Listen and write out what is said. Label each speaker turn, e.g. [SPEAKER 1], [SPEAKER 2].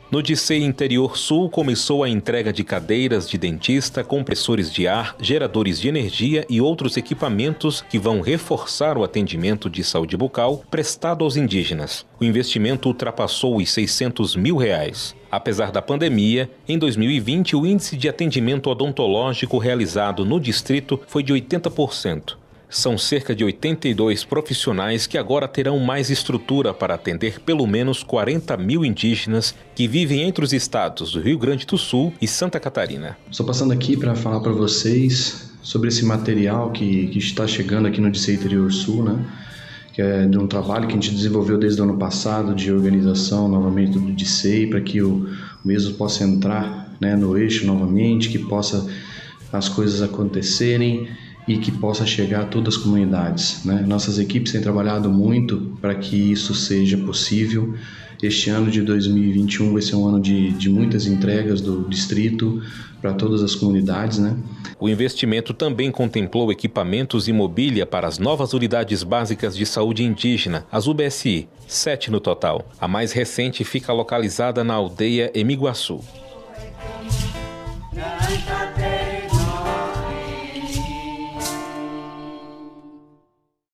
[SPEAKER 1] No DICEI Interior Sul começou a entrega de cadeiras de dentista, compressores de ar, geradores de energia e outros equipamentos que vão reforçar o atendimento de saúde bucal prestado aos indígenas. O investimento ultrapassou os R$600 mil. Apesar da pandemia, em 2020 o índice de atendimento odontológico realizado no distrito foi de 80%. São cerca de 82 profissionais que agora terão mais estrutura para atender pelo menos 40 mil indígenas que vivem entre os estados do Rio Grande do Sul e Santa Catarina.
[SPEAKER 2] Estou passando aqui para falar para vocês sobre esse material que está chegando aqui no DICEI Interior Sul, né? Que é de um trabalho que a gente desenvolveu desde o ano passado de organização novamente do DICEI para que o mesmo possa entrar, né, no eixo novamente, que possa as coisas acontecerem e que possa chegar a todas as comunidades, né? Nossas equipes têm trabalhado muito para que isso seja possível. Este ano de 2021 vai ser um ano de muitas entregas do distrito para todas as comunidades, né?
[SPEAKER 1] O investimento também contemplou equipamentos e mobília para as novas unidades básicas de saúde indígena, as UBSI, 7 no total. A mais recente fica localizada na aldeia Emiguaçu.